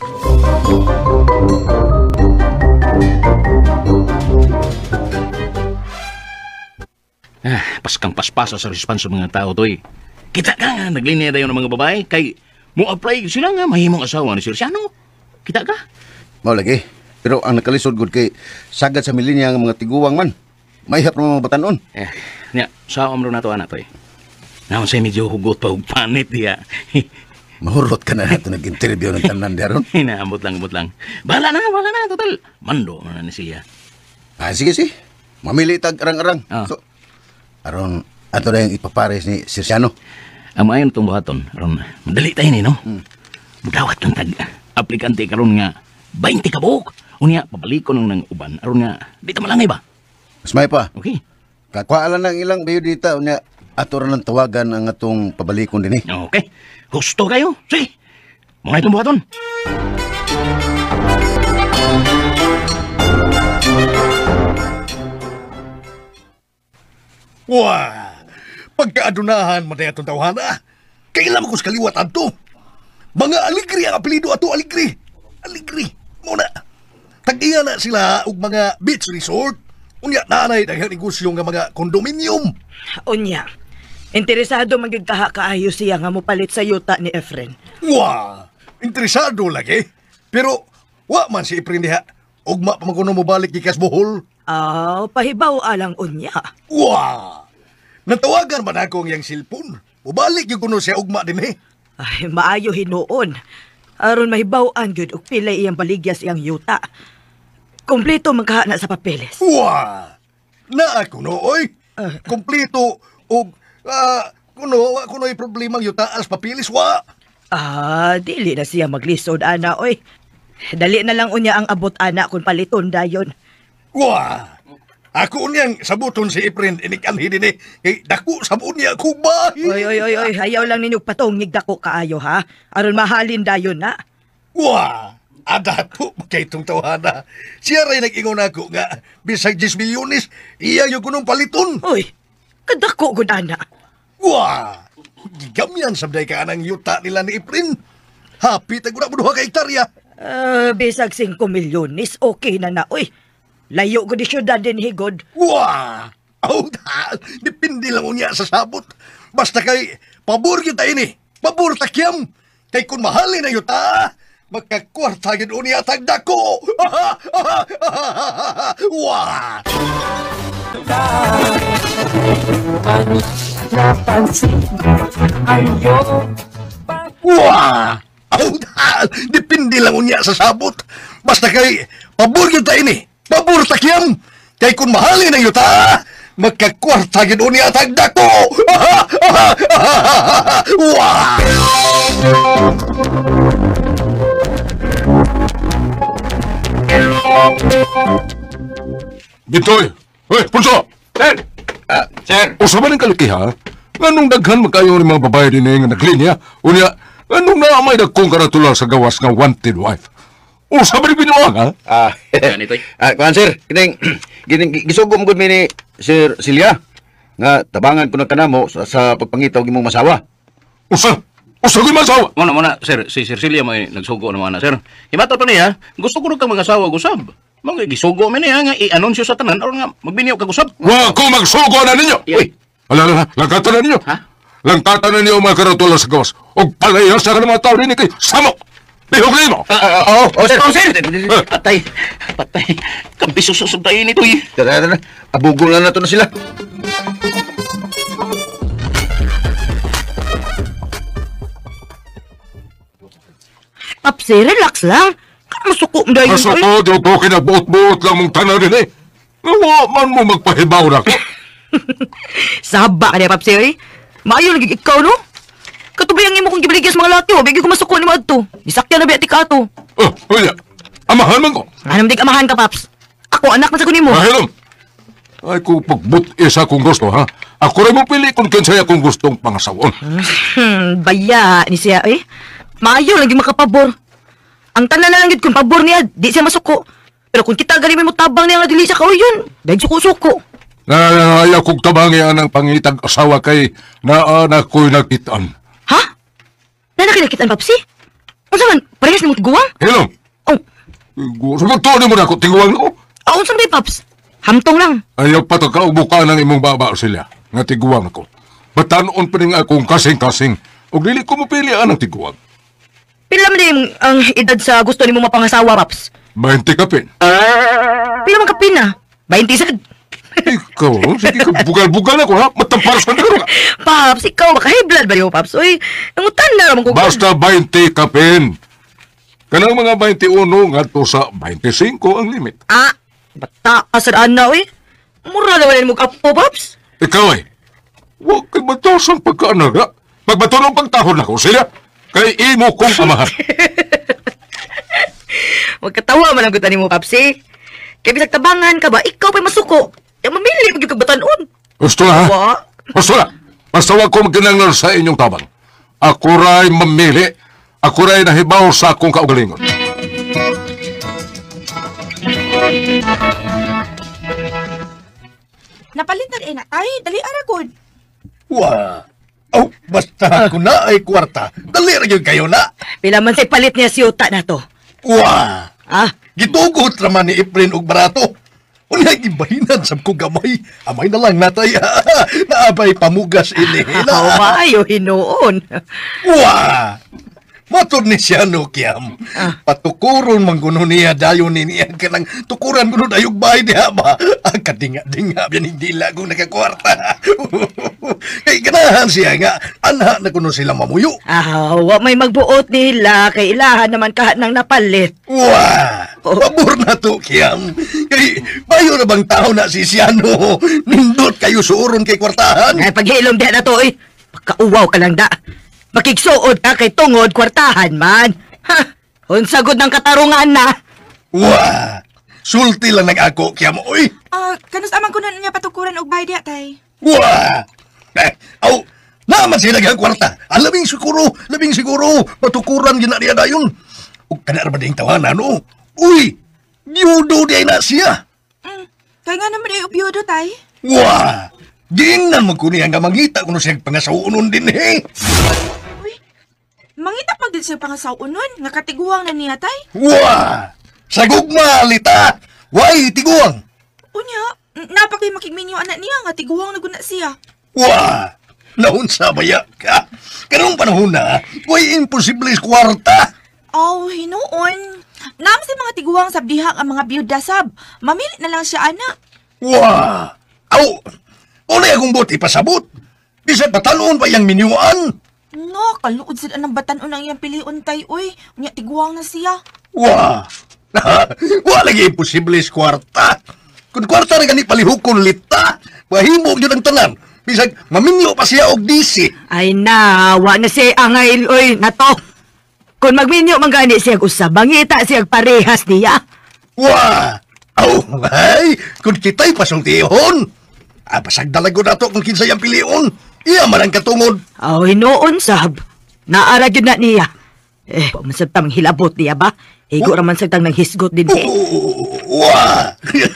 Ah, paskang paspasa sa response sa mga tao to eh. Kita ka nga, naglinya dayo ng mga babae, kay mo apply sila nga mahimong asawa ni Sirsiano. Kita ka? Mao lagi. Pero ang nakalisod gud kay sagad sa milinya nga mga tiguwang man. Mahihap na mga batanon. Eh, nya, sa omro na to anak to eh. Naon say medyo hugot pa ug panit diya. Mahurot ka na nato nag-interview ng tanan daron. Inaambot lang, ambot lang. Bahala na, bahala na, total. Mando na ni siya. Ah, sige, sige. Mamili tag arang-arang. Ah. So, aron, ato na yung ipapares ni Sirsiano. Ang maayon itong buhaton, aron, madali tayo ni, no? Hmm. Mudawat lang tag aplikante karon nga twenty ka buok. Unya, pabaliko nung ng uban. Aron nga, di ta malangay ba? Mas may pa. Okay. Kakwaalan ng ilang bayodita, unya, ato rin ng tawagan ang atong pabalikon din eh. Okay. Gusto kayo? Sige. Muna itong buhaton. Wah! Pagkaadunahan mo na itong tawhana, kailan mo ko sa kaliwat ato. Mga Aligri ang apelido ato, Aligri. Aligri. Muna. Tag-iya na sila og mga beach resort. Unya, nanay daghang negosyo nga mga kondominium. Unya, interesado magig kaha kaayo siya nga mopalit sa yuta ni Efren. Wah! Interesado lagi. Pero, wa man si Efren diha. Ugma pa maguno mo balik gikas Bohol. Ah, pahibaw alang unya. Wah! Natawagan man ako ang iyang silpon. Mubalik yung kuno siya ugma din eh. Ay, maayo hinuon. Aron mahibaw-an gyud og pilay iyang baligyas iyang yuta. Kompleto magkahana sa papeles. Wah! Na ako no, oy. Kompleto og ah, kuno wa kuno ay problema yung taas papilis wa. Ah, dili na siya maglisod ana oy. Dali na lang unya ang abot ana kung paliton dayon. Wah! Ako unyang sabuton si Efren inikanhi din eh. Kay dako sabon niya ako bahay. Oy oy oy oy, hayaw lang ninyo patong dako kaayo ha. Aron mahalin dayon na. Wah! Ada ko kay itong tawhana. Siya rin nag-ingon ako nga bisag ten milyones iya yung kunong paliton. Uy, kadako gud ana. Wah! Gigamyan sabday ka anang yuta nila ni Efren. Happy tayo na mo duha ka hektarya. Ah, bisag singko milyones, okay na na oy. Layo ko di syudad din higod. Wah! Oh, depende lang unya sa sabot. Basta kay pabor kita ini. Pabor takyam. Kay kung mahalin na yuta, magkakwarta yun unya tagdako. Wah! Wah! Oh, depende lang unya sa sabot. Basta kay pabor kita ini. Pabor takyam. Kay kung mahalin ang yuta, magkakwarta yun unya tagdako. Wah! Bitoy! Hoy, Punso! Sir! Ah, sir! Usa ba ng kalikiha? Nganong daghan magkayo rin mga babae din nga naglinya? Unya, nganong naamay dagkong karatula sa gawas nga wanted wife? Usa ba rin binuang, ha? Ah, Ganito eh. ah, kuhan, sir. Kining, kining, gisugom ko ni Sir Silya. Nga, tabangan ko na kanamo sa, sa pagpangitaw gimong masawa. Usa? Usa ko yung masawa? Muna, muna, sir, si Sir Celia mo eh, nagsugo naman na, sir. Himato pa niya, gusto ko rin kang mag-asawa gusab. Mga gisugo man niya nga i-anunsyo sa tanan, aron nga magbinyaw kag usab. Wa ko magsugo na ninyo! Yeah. Uy! Ala, ala, langkatan na ninyo! Ha? Langkatan na ninyo mga karatula sa gawas. O palayas sa kanang mga tao rin kay Samok! Bihog rin mo! Ah, oo, oh, sir. Oh, sir! Patay, patay. Kampiso sa sundayin ito eh. Tara, tara. Abugol na na to na sila. Papsi, relax lang. Kamasuko mo dayon. Asa ko, di ko kinabuot-buot lang mong tanan rin eh. Nawa man mo magpahibaw na ko. Saba ka niya, Papsi, eh. Maayo lagi ikaw, no? Katubayang imo kong gibaligyan sa mga laki, o. Bigyan ko masuko ni Madto. Isakyan na ba ka ato? Oh, uya. Amahan man ko. Anong di amahan ka, Paps? Ako, anak na sa kunin mo. Mahilom. Ay, kung pagbut isa kung gusto, ha? Ako rin mo pili kung kinsaya kung gustong pangasawon. Hmm, baya ni siya, eh. Maayo lagi makapabor. Ang tanan na lang yun kung pabor niya, di siya masuko. Pero kung kita galing mo tabang niya nga dili siya kao yun, dahil suko-suko. Naya kong tabangi ang pangitag asawa kay na anak ko'y nakitaan. Ha? Na nakinakitaan, Papsi? Unsa man, parehas ni mo guwang? Hilom. Oh, Sagutunin mo na ako, tinguwang ko. oh, unsa may Paps? Hamtong lang. Ayaw pa takaubuka ng imong baba sila. Nga tiguwang ako. Batanoon pa rin akong kasing-kasing. O dili ko mapili ang tiguwang. Pila man din ang edad sa gusto ni mo mapangasawa, Paps? Bainte kapin. Pila man kapin na? twenty sad. Eh, Ikaw, oh, sige ka, bugal-bugal ako ha. Matamparas ka na ka. Paps, ikaw, maka-high blood ba niyo, Paps? Uy, nangutan na naman ko. Basta twenty ka, Pin. Kanang mga twenty-one nga to sa twenty-five ang limit. Ah, bata ka sa daan na, uy. Mura na wala mo kapo, Paps. Ikaw ay, huwag kay batasang pagkaanaga. Magbatunong pagtahon na ko sila. Kay imo kong amahan. Magkatawa man ang gutan mo, Paps, eh. Kaya bisag tabangan ka ba, ikaw pa'y masuko. Yung mamili mo yung kabatanon. Gusto na, ha? Wa? Gusto na. Basta wag ko magkinanglan sa inyong tabang. Ako ray mamili. Ako ray nahibaw sa akong kaugalingon. Napalitan eh na tay, dali aragod. Wah. Oh, basta ako na ay kwarta. Dali ra gyud kayo na. Pila man say palit niya si Uta na to. Wah. Ah, Gitugot raman ni Efren og barato. Unya gibahinan sab ko gamay. Amay na lang natay. Naabay pamugas ini. aw maayo hinuon. Wah! Matod ni siya no, Kiam. Patukuron mangguno niya dayon ni niya kanang tukuran guno dayog bahay diha ba? Ah, kadinga-dinga biyan hindi lago nakakwarta. Kay ganahan siya nga, anha na kuno sila mamuyo. Ah, wa may magbuot nila kay ilahan naman kahat nang napalit. Wah! Pabor na to, Kiam. Kay bayo na bang tao na si Siano? Nindot kayo suuron kay kwartahan. Ay paghilom diha na to, eh. Pagkauwaw ka lang da. Makigsuod ka kay tungod kwartahan man. Ha, unsagod ng katarungan na. Wah! Sulti lang nag-ako, Kiam. Uy! Ah, kanus amang kuno niya patukuran og bayad diha tay. Wah! Eh, aw, naman sila ang kwarta. Ang labing siguro, labing siguro, matukuran yun na niya dayon. O kada ba ding tawanan, no? Uy! Yudo di na siya. Mm, kay nga naman ay ubyodo tay. Wah! Diin na magkuni ang gamangita kung siya pangasaunon din, eh. Uy, mangita pag din siya pangasaunon, nga katiguang na niya tay. Wah! Sa gugma, Lita! Why, tiguang! Unya, napakay makigminyo anak niya, nga tiguang na guna siya. Wah! Naunsa baya ka? Karong panahon na, why imposible is kwarta? Oh, hinuon. Naman si mga tiguang sab dihang ang mga biyuda sab. Mamili na lang siya anak. Wah! Aw! Unay akong buti pasabot. Di sa batanon pa yung minyuan. No, kaluod sila ng batanon ang iyang piliun tay, uy. Unya, tiguang na siya. Wah! Wala lagi imposible is kwarta. Kung kwarta na gani palihukon Lita, mahimog yun ang tanan. Bisag, maminyo pa siya og disi. Ay na, wa na siya angay, oy, na to. Kung magminyo man gani siya usab, bangita siya parehas niya. Wah! Aw, ay, kung kita'y pasultihon. Ah, pasag dalago na to kung kinsay ang pilion. Iya man ang katungod. Aw, hinuon sab. Naara gyud na niya. Eh, pamasag tamang hilabot niya ba? Higo raman sa tang nanghisgot din siya. Wah!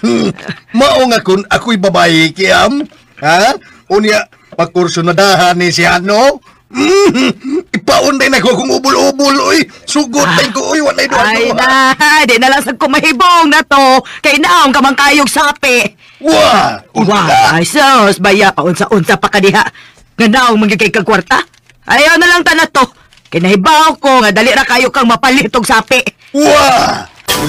Mao nga kun ako'y babae, Kiam. Ha? Unya, pagkurso na dahan ni si Ano. Mm, ipaon din ako kung ubol-ubol, oy. Sugot ah, din ko, oy. Walay doon. Ay na, di na lang sa kumahibong na to. Kay naong kamang kayog sapi. Wah! Wah, ay sos, baya pa unsa-unsa pa kadiha. Nga naong magigay kag kwarta. Ayaw na lang tanat to. Kay nahibaw ko nga dali ra kayo kang mapalitog sapi. Wah!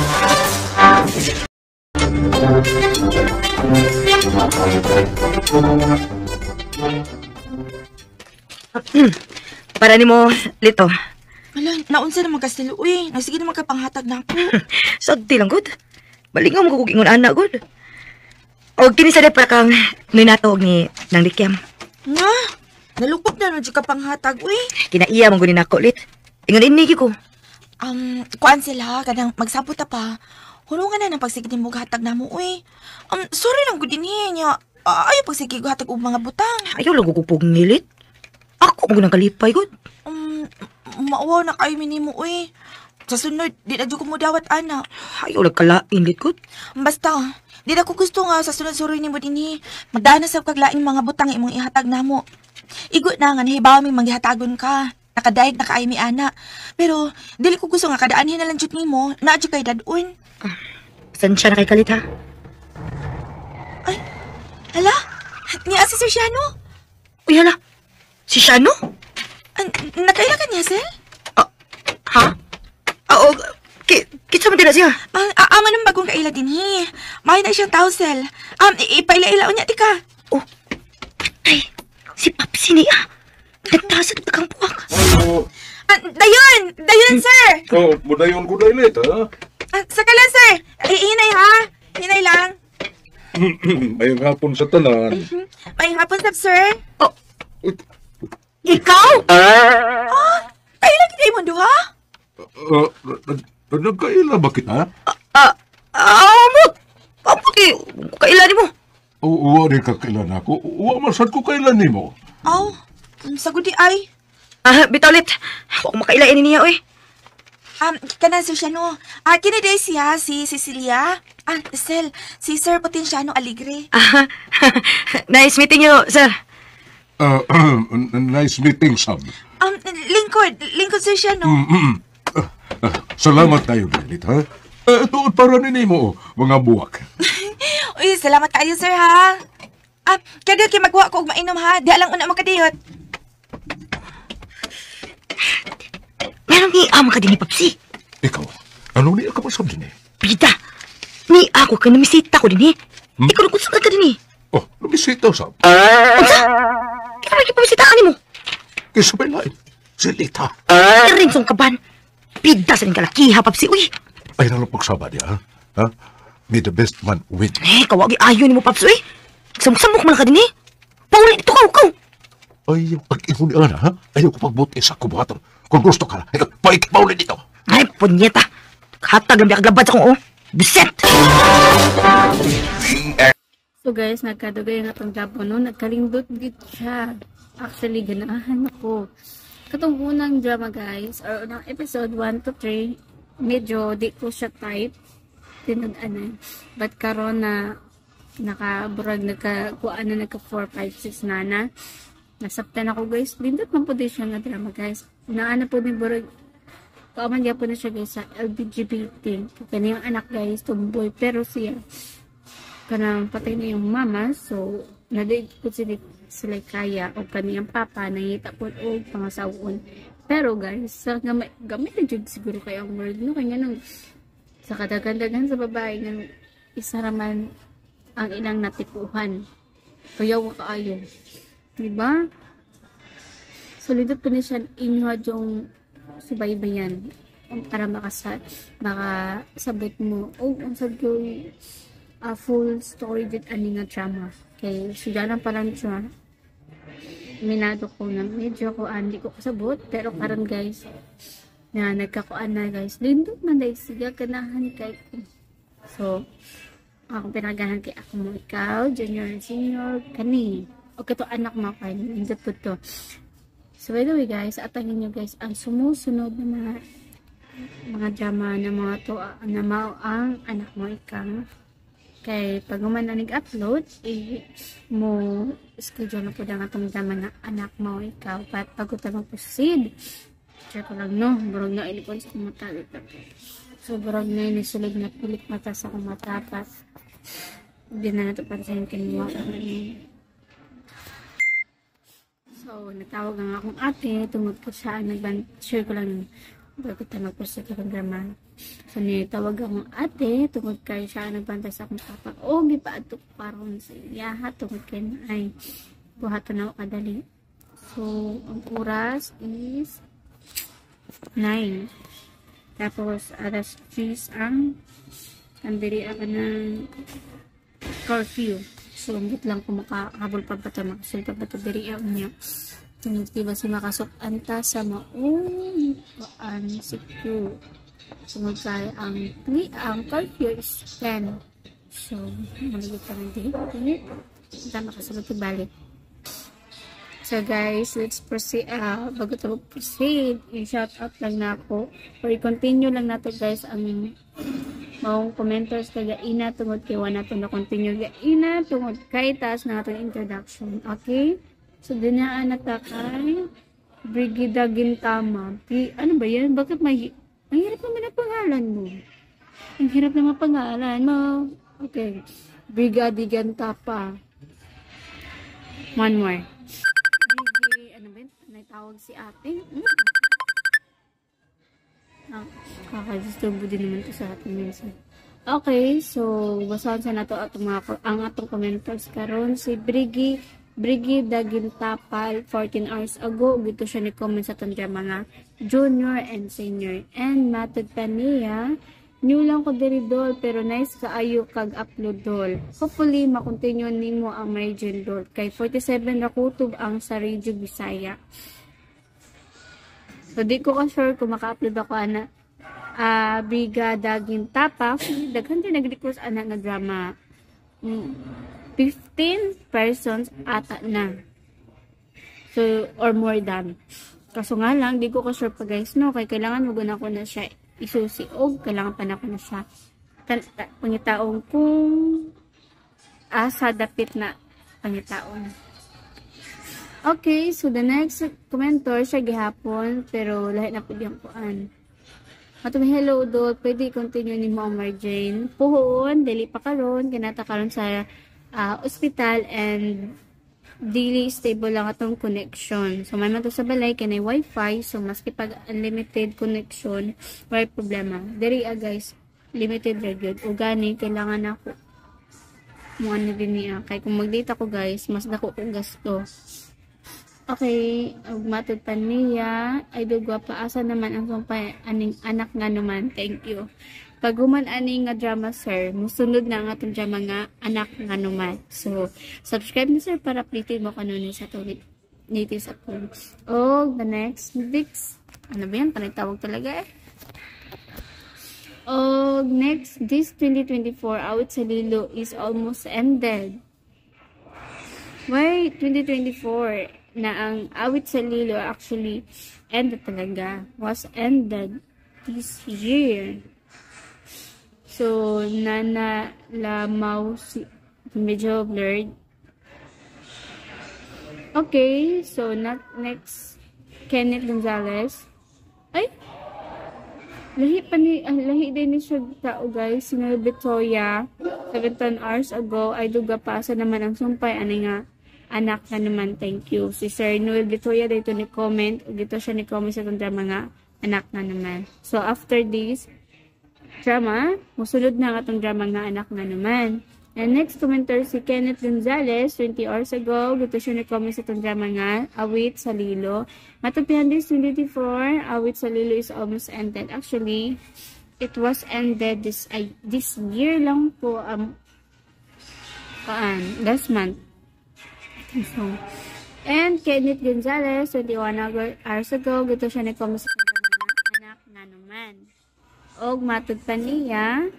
Para ni mo, Lito. Wala, naunsa naman kastilo, uy. Nagsige naman ka panghatag na ako. Sagdi lang, good. Balingaw mo kukugingon anak, good. O, kini sa para kang ninatog ni nang likyam. Nga, nalukop na nun ka panghatag, uy. Kinaiya mong gunin ako, Lit. Ingon inigi ko. Um, kuan sila, kadang magsabot ta pa. Hulungan na ng pagsigid mo hatag na mo, uy. Um, sorry lang ko din niya. Uh, ayaw pagsigid ko hatag og mga butang. Ayaw lang kukupog ngilit. Ako mo nang kalipay, good. Um, maawa na kayo minimo, uy. Sa sunod, di na dyan ko mo dawat, ana. Ayaw lang kalain, Lit, good. Basta, di na ko gusto nga sa sunod suri ni mo din ni. Magdana sa kaglaing mga butang imong ihatag na mo. Igot na nga, nahibaw may manghihatagon ka. Nakadayag na kaay mi ana. Pero, dili ko gusto nga kadaanin na lang dyan ni mo. Naadyo kay dadun. Ah, saan siya na kay Kalit, ha? Ay, hala? Niya si Sir Shano? Uy, hala. Si Shano? An nakailan ka niya, Sel? Ah, ha? Oo, ki Kitsa man tira siya. Mang, aaman ng bagong kaila din, hi. May na siyang towel. Um, ipaila-ila niya, tika. Oh, ay, si Papsi ni ah. Nagtasa ng takang buwak. Oh, Ah, dayon! Dayon, sir! oh, mudayon ko dahil ito, ha? Ah, saka lang, sir. Ay, hinay, ha? Hinay lang. Mayang hapon sa tanan. May hapon, sab, sir. Oh, ikaw? Oh, kaila kita mo, duha? Uh, nagkaila ba kita? Ah, ah, mo. Apa ki, kailan mo? Oo, uwa rin kakailan ako. Uwa masad ko kailan ni mo. Oh, sagudi ay. Ah, bitaw ulit. Ako makailain niya, oy. Um, kanan, sir, siya, no? Ah, kiniday siya, si Cecilia. Ah, Sel, si Sir Potenciano Aligre. Ah, nice meeting you, sir. Uh, nice meeting, Sam. Um, lingkod. Lingkod, sir, siya, no? Mm, mm, uh, uh, salamat tayo, Dalit, ha? Uh, tuod para nini mo, mga buwak. Uy, salamat kayo, sir, ha? Ah, kadiyot kayo magwa ko og mainom, ha? Di alang una makadiyot. Meron ni ama ka din ni Papsi. Ikaw, ano niya ka masab din eh? Pida, ni ako ka namisita ko din eh. Hmm? Ikaw nagkunsa ka din eh. Oh, nabisita, Sam. Unsa? Kaya may kipamisita ni mo. Kisabay lain, silita. Iring song kaban. Pida sa rin kalakiha, Papsi. Uy, Ay, nalang pagsaba niya, ha? Ha? May the best man win. eh, kawagi ayaw ni mo, Papsi. Uy, samok-samok man ka din eh. Paulit ito ka, ukaw. Ay, yung pag-ingon ni Ana, ha? Ayaw ko pagbuti sa kubaton. Kung gusto ka, ikaw, balik pa ulit dito. Ay, punyeta. Hatag ang kaglabad sa kong, oh. Biset! So guys, nagkadugay nga itong job mo no, nagkalindot git siya. Actually, ganahan ako. Katong unang drama guys, or unang episode one to three, medyo di ko siya type. Tinag-anan. But karon na nakaburag, nagkakuan na nagka four, five, six na na. Nasaptan ako guys. Lindot man po din siya nga drama guys. Naana po ni burag. Kauman niya po na siya guys sa L G B T. Kaniyang anak guys, tomboy. Pero siya, kanang patay na yung mama. So, nadaig po sila, sila kaya. O kaniyang papa, nangita po o pangasawon. Pero guys, sa gamay, gamay na dyan siguro kaya ang word. No? Kaya nung sa kadagandagan sa babae, nang isa naman ang ilang natipuhan. Kaya wakaayo. Diba? So, lindot po niya siya inuha yung subaybayan para makasa makasabot mo o ang sabi ko uh, full story din ani nga drama kay sudalan pa lang siya minado ko na medyo ko andi ko kasabot pero karon guys na nagkakuan na guys lindot man dahil siga ganahan kay so ako pinagahan kay ako mo ikaw junior senior kani o kato anak mo kay lindot po to. So by the way guys, atangin nyo guys ang sumusunod na mga mga drama na mga to na mao ang anak mo ikaw. Kay pag man na nag-upload, eh, mo schedule na po na itong drama na anak mo ikaw. Pat pagod na mag-proceed. Check ko lang no, burog na ilipon sa kumata. So burog na inisulog na pilik mata sa kumata. Pat hindi na nato para sa yung kinuha. So, natawag ang akong ate, tungod ko siya, nag-share ko lang bago tayo mag-post sa drama. So, nitawag akong ate, tungod kayo siya, nagbantay sa akong papa. O, gipaadto ko paron sa iyaha, tungod kayo na ay buhato na ako kadali. So, ang oras is nine. Tapos, alas six ang kandiri ako ng curfew. So, ambit lang kung makahabol pa ba ito, makasulta ba ito diri ako niya. Tungod diba si makasok anta sa maong paan secure. Tungod kaya ang ang curfew is ten. So, malagit ka ng date. Ito makasulot balik. So guys, let's proceed. Uh, bago ito proceed, i-shout out lang na ako. Or i-continue lang nato guys ang maong commenters kay Gaina tungod kay wala nato na continue Gaina tungod kay taas na atong introduction. Okay? So dinaan na ta kay Brigida Gintama. P ano ba yan? Bakit may ang hirap naman ang pangalan mo? Ang hirap naman pangalan mo. Okay. Brigada Gintapa. One more. Brigada, ano ba yun? May tawag si ate. Hmm. Ah, kakadisturbo din naman to sa atin minsan. Okay, so basahan sa nato atong mga ang atong commenters karon si Brigi Brigi Dagintapal fourteen hours ago gito siya ni comment sa tandya mga junior and senior and Matod Pania new lang ko diri dol pero nice kaayo kag upload dol. Hopefully makontinue nimo ang my dol kay forty-seven ra kutob ang sa Radio Bisaya. So di ko ka sure kung maka-upload ako ana uh, Briga Dagintapa daghan din nag-request ana nga drama. Mm. fifteen persons ata na. So, or more than. Kaso nga lang, di ko ka sure pa guys, no? Kaya kailangan maguna ko na siya isusi o kailangan pa na ko na siya pangitaong kung asa dapit na pangitaon. Okay, so the next commenter siya gihapon, pero lahat na po diyang kuan. Matong hello do, pwede continue ni mo Mary Jane. Puhon, dili pa karon, kinata karon sa Uh, hospital and daily stable lang atong connection. So, may mato sa balay, kanay wifi. So, maski pag unlimited connection, may problema. Diri ah guys, limited radio. O gani, kailangan ako mo ano din niya. Kaya kung mag-data ko guys, mas dako kong gasto. Okay, matod pa niya. Ay, dugwa pa. Asa naman ang sumpay aning anak nga naman. Thank you. Pag human ani nga drama sir, musunod na ang atong drama nga anak nga naman. So, subscribe ni sir para updated mo kanuni sa tulit native upload. Oh, the next Vix. Ano ba yan? Panitawag talaga eh. Oh, next, this twenty twenty-four Awit sa Lilo is almost ended. Why twenty twenty-four na ang Awit sa Lilo actually ended talaga. Was ended this year. So, Nana Lamaw, si, medyo blurred. Okay, so not next, Kenneth Gonzalez. Ay! Lahi pa ni, ah, lahi din ni siya tao guys. Si Victoria, seventeen hours ago, ay duga pa sa naman ang sumpay. Ano nga, anak na naman, thank you. Si Sir Noel Victoria, dito ni comment. Dito siya ni comment sa itong mga anak na naman. So, after this, drama, musulod na nga itong drama nga anak na naman. And next commenter si Kenneth Gonzalez, twenty hours ago, dito siya nag-comment sa itong drama nga, Awit sa Lilo. Matupihan this twenty twenty-four, Awit sa Lilo is almost ended. Actually, it was ended this uh, this year lang po, um, paan, last month. So, and Kenneth Gonzalez, twenty-one hours ago, dito siya nag-comment sa itong drama nga, anak na naman. Og matod pa niya.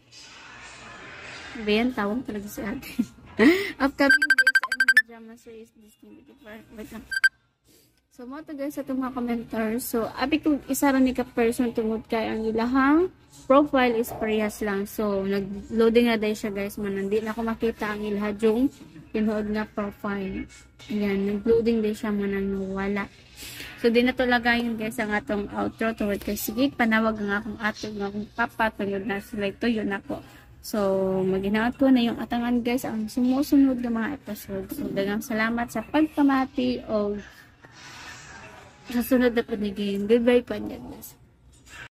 Bayan, tawag talaga sa atin. Upcoming days and drama series Disney twenty-four. Wait lang. So, mo to guys sa itong mga komentar. So, abi kung isa rin ni ka-person tungod kay ang ilahang profile is parehas lang. So, nag-loading na dahil siya guys. Man, hindi na ako makita ang ilahadjong pinuod nga profile. Ayan, nag-loading din siya man ang nawala. So, di na talaga yun guys ang atong outro toward kay sige, panawag nga akong ato nga akong papa tungod na sila ito yun ako. So, maginaot ko na yung atangan guys ang sumusunod ng mga episode. So, dagang salamat sa pagpamati o sa sunod na panigin. Goodbye po, guys.